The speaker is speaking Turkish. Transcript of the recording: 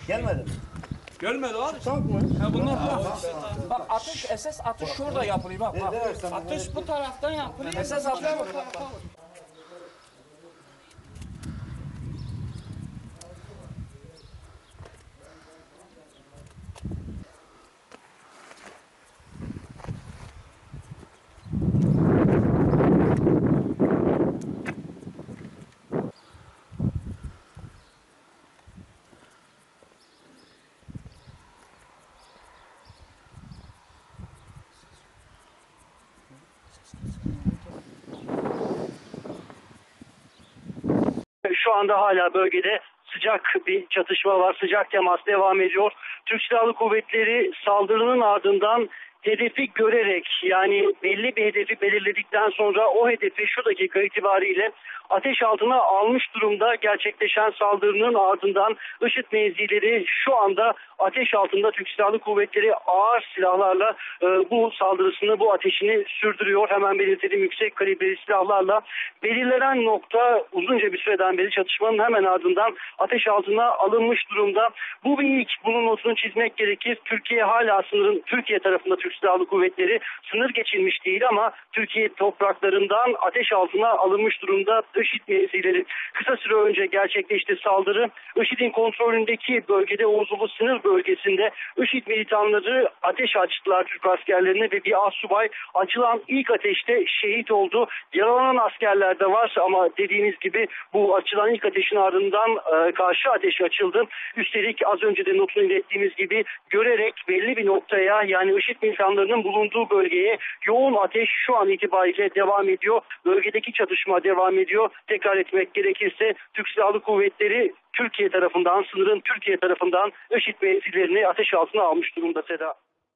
Gelmedi mi? Görmedi abi. Tank mı? Ha bunlar bak atış esas atış şurada yapılıyor bak. Atış bu taraftan yapılıyor. Esas atış bu taraftan. Şu anda hala bölgede sıcak bir çatışma var. Sıcak temas devam ediyor. Türk Silahlı Kuvvetleri saldırının ardından hedefi görerek, yani belli bir hedefi belirledikten sonra o hedefi şu dakika itibariyle ateş altına almış durumda. Gerçekleşen saldırının ardından IŞİD mevzileri şu anda ateş altında. Türk Silahlı Kuvvetleri ağır silahlarla bu saldırısını, bu ateşini sürdürüyor. Hemen belirtelim, yüksek kalibreli silahlarla. Belirlenen nokta uzunca bir süreden beri çatışmanın hemen ardından ateş altına alınmış durumda. Bu bir ilk. Bunun notunu çizmek gerekir. Türkiye hala sınırın, Türkiye tarafında Türk Silahlı Kuvvetleri sınır geçilmiş değil ama Türkiye topraklarından ateş altına alınmış durumda. IŞİD mevzileri kısa süre önce gerçekleşti saldırı. IŞİD'in kontrolündeki bölgede, Oğuzulu sınır bölgesinde IŞİD militanları ateş açtılar Türk askerlerine ve bir astsubay açılan ilk ateşte şehit oldu. Yaralanan askerler de var ama dediğiniz gibi bu açılan ilk ateşin ardından karşı ateş açıldı. Üstelik az önce de notunu ilettiğimiz gibi görerek belli bir noktaya, yani IŞİD militanlarının bulunduğu bölgeye yoğun ateş şu an itibariyle devam ediyor. Bölgedeki çatışma devam ediyor. Tekrar etmek gerekirse Türk Silahlı Kuvvetleri Türkiye tarafından, sınırın Türkiye tarafından IŞİD mevzilerini ateş altına almış durumda Seda.